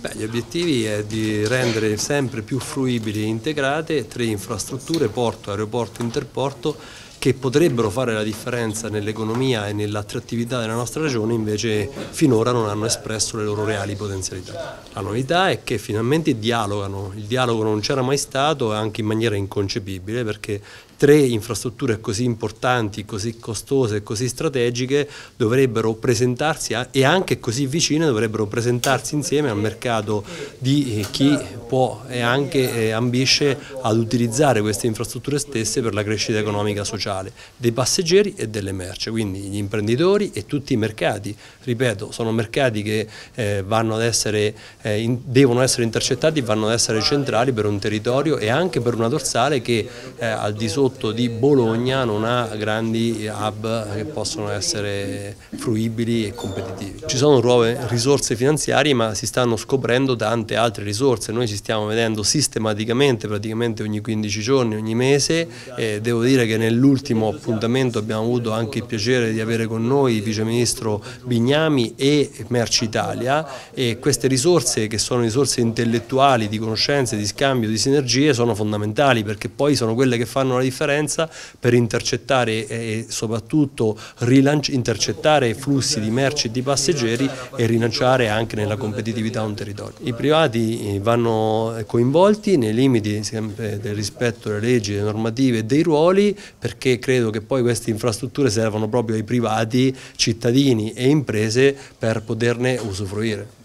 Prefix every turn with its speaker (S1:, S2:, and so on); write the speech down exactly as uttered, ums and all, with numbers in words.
S1: Beh, gli obiettivi è di rendere sempre più fruibili e integrate tre infrastrutture, porto, aeroporto, interporto, che potrebbero fare la differenza nell'economia e nell'attrattività della nostra regione, invece finora non hanno espresso le loro reali potenzialità. La novità è che finalmente dialogano, il dialogo non c'era mai stato, anche in maniera inconcepibile, perché tre infrastrutture così importanti, così costose e così strategiche dovrebbero presentarsi e anche così vicine dovrebbero presentarsi insieme al mercato di chi può e anche ambisce ad utilizzare queste infrastrutture stesse per la crescita economica e sociale dei passeggeri e delle merci, quindi gli imprenditori e tutti i mercati. Ripeto, sono mercati che eh, vanno ad essere, eh, in, devono essere intercettati, vanno ad essere centrali per un territorio e anche per una dorsale che eh, al di sotto di Bologna non ha grandi hub che possono essere fruibili e competitivi. Ci sono nuove risorse finanziarie, ma si stanno scoprendo tante altre risorse. Noi ci stiamo vedendo sistematicamente, praticamente ogni quindici giorni, ogni mese, e devo dire che nell'ultimo appuntamento abbiamo avuto anche il piacere di avere con noi il vice ministro Bignami e Merci Italia, e queste risorse, che sono risorse intellettuali, di conoscenze, di scambio, di sinergie, sono fondamentali, perché poi sono quelle che fanno la differenza per intercettare e soprattutto intercettare flussi di merci e di passeggeri e rilanciare anche nella competitività un territorio. I privati vanno coinvolti nei limiti sempre del rispetto delle leggi, delle normative e dei ruoli, perché credo che poi queste infrastrutture servano proprio ai privati, cittadini e imprese per poterne usufruire.